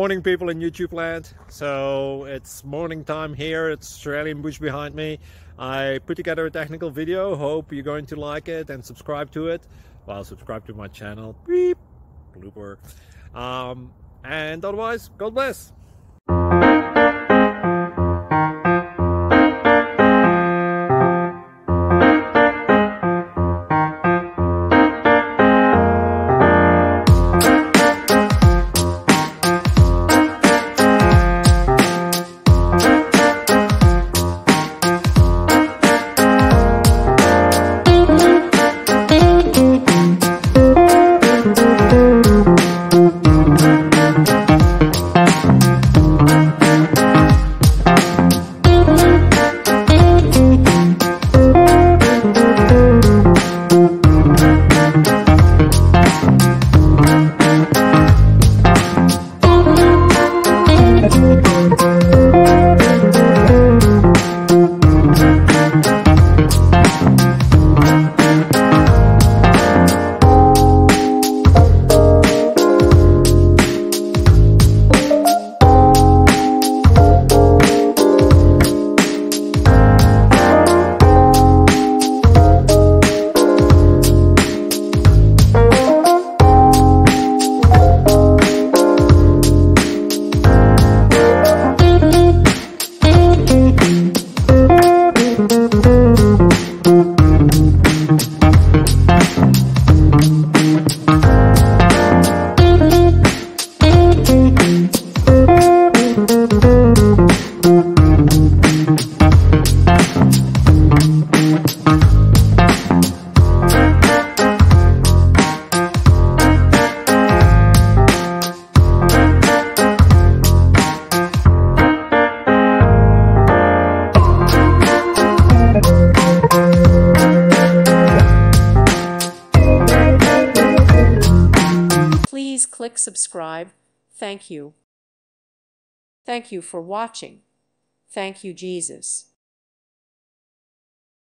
Morning people in YouTube land. So it's morning time here. It's Australian bush behind me. I put together a technical video. Hope you're going to like it and subscribe to it. Well, subscribe to my channel. Beep. Blooper. And otherwise, God bless. Please click subscribe. Thank you. Thank you for watching. Thank you, Jesus.